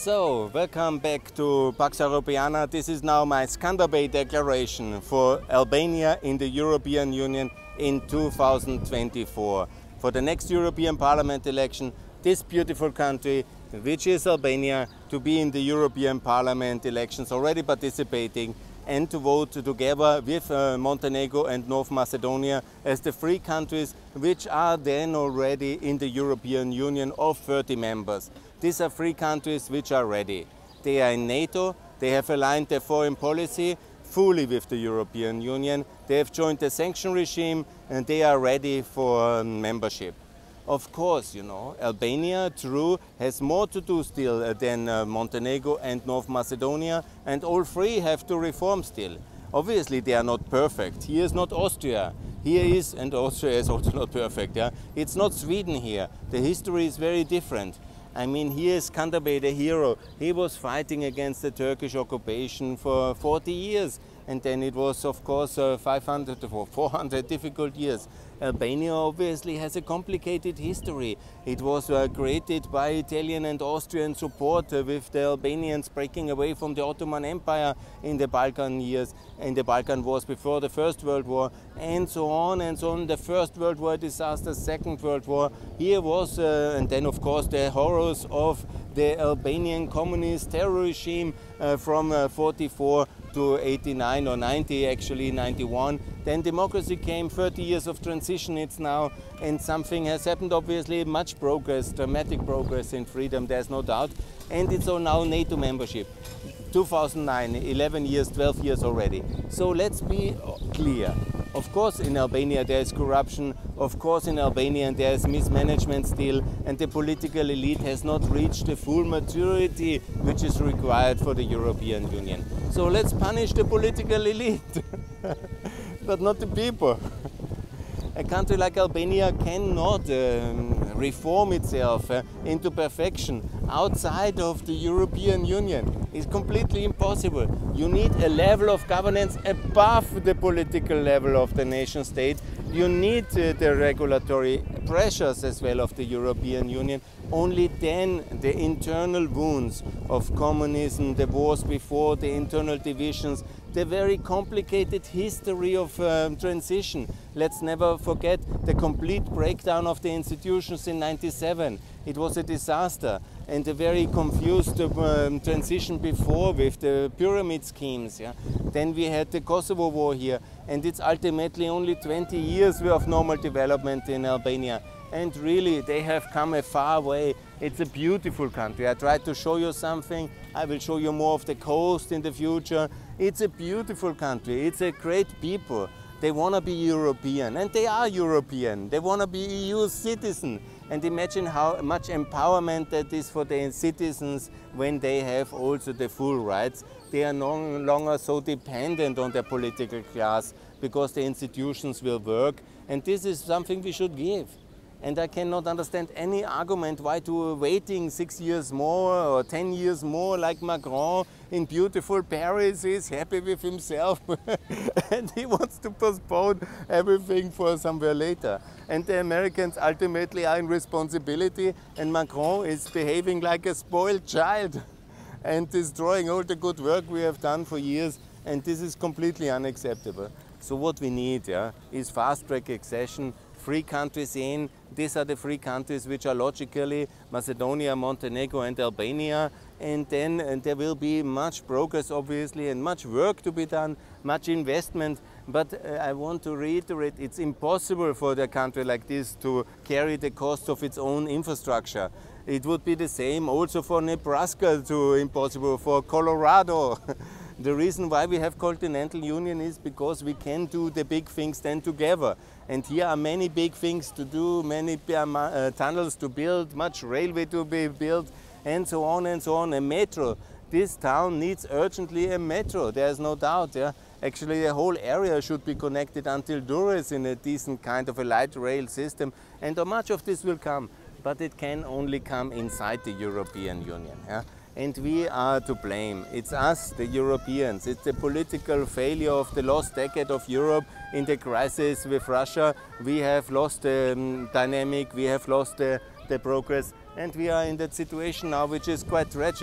So, welcome back to Pax Europiana. This is now my Skanderbeg declaration for Albania in the European Union in 2024. For the next European Parliament election, this beautiful country, which is Albania, to be in the European Parliament elections, already participating and to vote together with Montenegro and North Macedonia as the three countries which are then already in the European Union of 30 members. These are three countries which are ready. They are in NATO, they have aligned their foreign policy fully with the European Union, they have joined the sanction regime and they are ready for membership. Of course, you know, Albania, true, has more to do still than Montenegro and North Macedonia, and all three have to reform still. Obviously, they are not perfect. Here is not Austria. Here is, and Austria is also not perfect. Yeah? It's not Sweden here. The history is very different. I mean, here is Skanderbeg, the hero. He was fighting against the Turkish occupation for 40 years. And then it was, of course, 500 or 400 difficult years. Albania obviously has a complicated history. It was created by Italian and Austrian support with the Albanians breaking away from the Ottoman Empire in the Balkan years, in the Balkan wars before the First World War, and so on and so on. The First World War disaster, Second World War. Here was, and then of course the horrors of the Albanian communist terror regime from 44 to 89 or 90, actually 91. Then democracy came, 30 years of transition it's now, and something has happened, obviously, much progress, dramatic progress in freedom, there's no doubt. And it's all now NATO membership. 2009, 11 years, 12 years already. So let's be clear. Of course in Albania there is corruption, of course in Albania there is mismanagement still, and the political elite has not reached the full maturity which is required for the European Union. So let's punish the political elite, but not the people. A country like Albania cannot reform itself into perfection outside of the European Union. It's completely impossible. You need a level of governance above the political level of the nation state. You need the regulatory pressures as well of the European Union. Only then the internal wounds of communism, the wars before, the internal divisions, the very complicated history of transition. Let's never forget the complete breakdown of the institutions in '97. It was a disaster, and a very confused transition before with the pyramid schemes. Yeah? Then we had the Kosovo war here, and it's ultimately only 20 years of normal development in Albania. And really, they have come a far way. It's a beautiful country. I tried to show you something. I will show you more of the coast in the future. It's a beautiful country. It's a great people. They want to be European, and they are European. They want to be EU citizen. And imagine how much empowerment that is for the citizens when they have also the full rights. They are no longer so dependent on their political class because the institutions will work. And this is something we should give. And I cannot understand any argument why to waiting 6 years more or 10 years more, like Macron in beautiful Paris is happy with himself and he wants to postpone everything for somewhere later. And the Americans ultimately are in responsibility, and Macron is behaving like a spoiled child and destroying all the good work we have done for years, and this is completely unacceptable. So what we need is fast-track accession, 3 countries in. These are the 3 countries which are logically Macedonia, Montenegro and Albania. And then there will be much progress, obviously, and much work to be done, much investment. But I want to reiterate, it's impossible for a country like this to carry the cost of its own infrastructure. It would be the same also for Nebraska, impossible for Colorado. The reason why we have continental union is because we can do the big things then together. And here are many big things to do, many tunnels to build, much railway to be built, and so on and so on. A metro. This town needs urgently a metro, there's no doubt. Yeah? Actually, the whole area should be connected until Durrës in a decent kind of a light rail system. And much of this will come, but it can only come inside the European Union. Yeah? And we are to blame. It's us, the Europeans. It's the political failure of the lost decade of Europe in the crisis with Russia. We have lost the dynamic, we have lost the progress, and we are in that situation now which is quite tragic.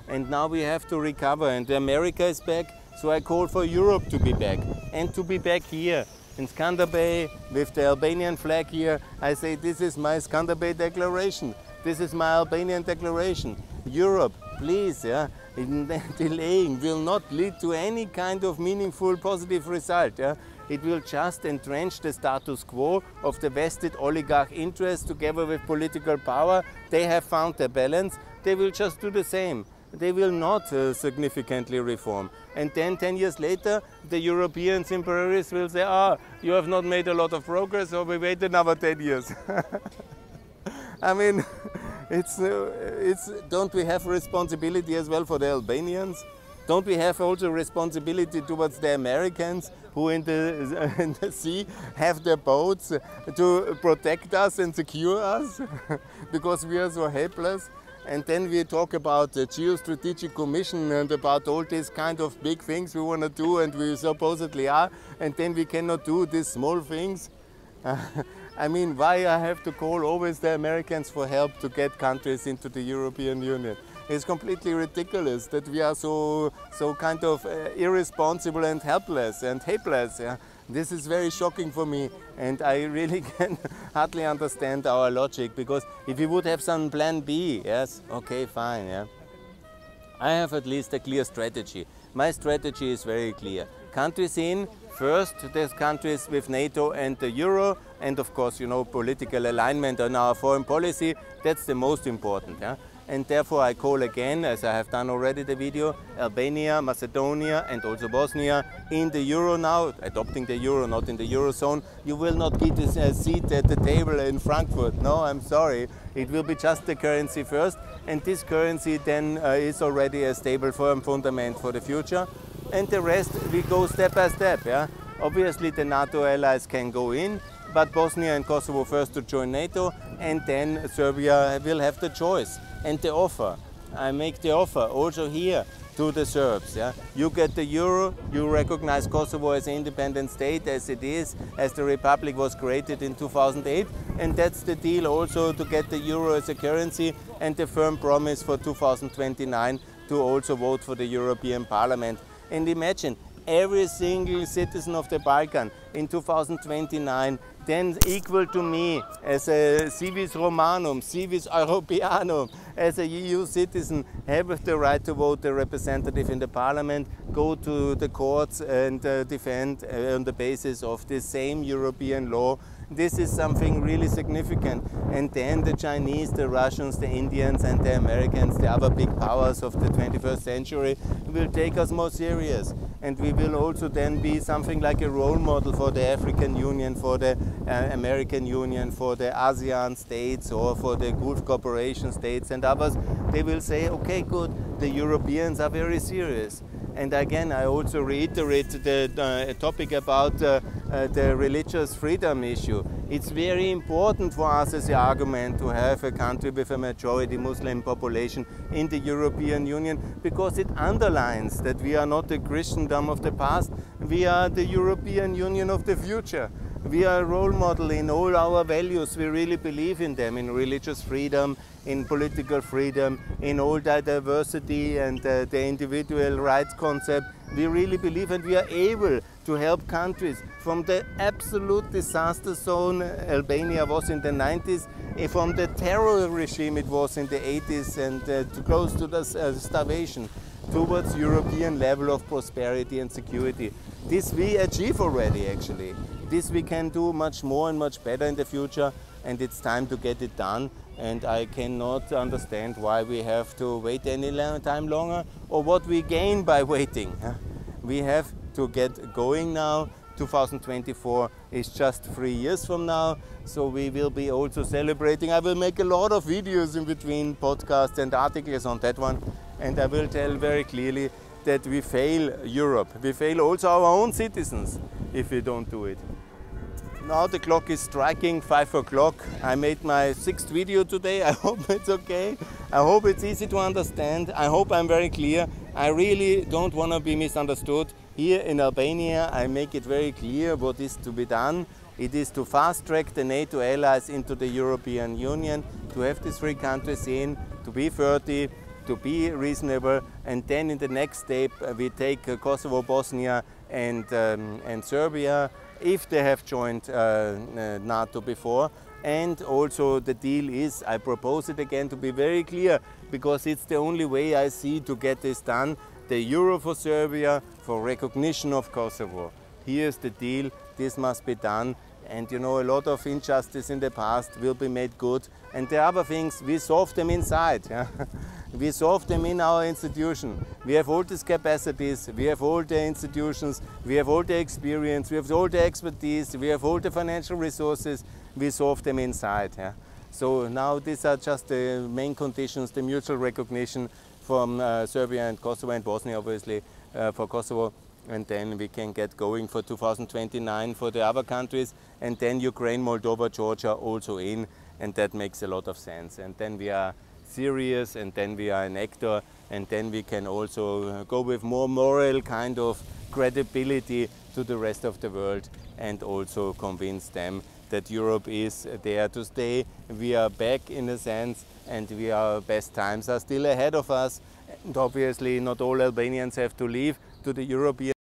and now we have to recover, and America is back, so I call for Europe to be back, and to be back here in Skanda Bay with the Albanian flag here. I say this is my Skanda Bay declaration, this is my Albanian declaration. Europe, please, yeah, delaying will not lead to any kind of meaningful positive result. Yeah? It will just entrench the status quo of the vested oligarch interests together with political power. They have found their balance. They will just do the same. They will not significantly reform. And then 10 years later, the Europeans in Paris will say, you have not made a lot of progress, so we wait another 10 years. I mean, don't we have responsibility as well for the Albanians? Don't we have also responsibility towards the Americans who in the sea have their boats to protect us and secure us because we are so helpless? And then we talk about the Geostrategic Commission and about all these kind of big things we want to do, and we supposedly are, and then we cannot do these small things. I mean, why I have to call always the Americans for help to get countries into the European Union? It's completely ridiculous that we are so kind of irresponsible and helpless and helpless. Yeah? This is very shocking for me, and I really can hardly understand our logic, because if we would have some plan B, yes, okay, fine. Yeah? I have at least a clear strategy. My strategy is very clear. Countries in, first there's countries with NATO and the Euro, and of course, you know, political alignment on our foreign policy, that's the most important. Yeah? And therefore I call again, as I have done already the video, Albania, Macedonia and also Bosnia in the Euro now, adopting the Euro, not in the Eurozone. You will not get a seat at the table in Frankfurt. No, I'm sorry. It will be just the currency first, and this currency then is already a stable firm fundament for the future. And the rest we go step by step. Yeah? Obviously the NATO allies can go in, but Bosnia and Kosovo first to join NATO, and then Serbia will have the choice. And the offer, I make the offer also here to the Serbs. Yeah? You get the Euro, you recognize Kosovo as an independent state as it is, as the Republic was created in 2008, and that's the deal also to get the Euro as a currency, and the firm promise for 2029 to also vote for the European Parliament. And imagine, every single citizen of the Balkan in 2029 then equal to me as a civis Romanum, civis Europeanum, as a EU citizen, have the right to vote a representative in the parliament, go to the courts and defend on the basis of the same European law. This is something really significant. And then the Chinese, the Russians, the Indians and the Americans, the other big powers of the 21st century, will take us more serious. And we will also then be something like a role model for the African Union, for the American Union, for the ASEAN states or for the Gulf Cooperation states and others. They will say, okay, good, the Europeans are very serious. And again, I also reiterate the topic about the religious freedom issue. It's very important for us as an argument to have a country with a majority Muslim population in the European Union, because it underlines that we are not the Christendom of the past, we are the European Union of the future. We are a role model in all our values. We really believe in them, in religious freedom, in political freedom, in all the diversity and the individual rights concept. We really believe, and we are able to help countries from the absolute disaster zone Albania was in the 90s, from the terror regime it was in the 80s, and close to the starvation, towards European level of prosperity and security. This we achieve already, actually. This we can do much more and much better in the future, and it's time to get it done. And I cannot understand why we have to wait any time longer, or what we gain by waiting. We have to get going now. 2024 is just 3 years from now, so we will be also celebrating. I will make a lot of videos in between, podcasts and articles on that one, and I will tell very clearly that we fail Europe. We fail also our own citizens if we don't do it. Now the clock is striking 5 o'clock. I made my 6th video today. I hope it's okay. I hope it's easy to understand. I hope I'm very clear. I really don't want to be misunderstood. Here in Albania, I make it very clear what is to be done. It is to fast-track the NATO allies into the European Union, to have these 3 countries in, to be 30, to be reasonable, and then in the next step we take Kosovo, Bosnia and Serbia, if they have joined NATO before. And also the deal is, I propose it again to be very clear, because it's the only way I see to get this done, the euro for Serbia, for recognition of Kosovo. Here's the deal, this must be done. And you know, a lot of injustice in the past will be made good. And the other things, we solve them inside. Yeah? We solve them in our institution. We have all these capacities, we have all the institutions, we have all the experience, we have all the expertise, we have all the financial resources. We solve them inside. Yeah? So now these are just the main conditions, the mutual recognition from Serbia and Kosovo and Bosnia, obviously, for Kosovo. And then we can get going for 2029 for the other countries, and then Ukraine, Moldova, Georgia also in, and that makes a lot of sense. And then we are serious, and then we are an actor, and then we can also go with more moral kind of credibility to the rest of the world, and also convince them that Europe is there to stay. We are back in a sense, and our best times are still ahead of us. And obviously not all Albanians have to leave to the European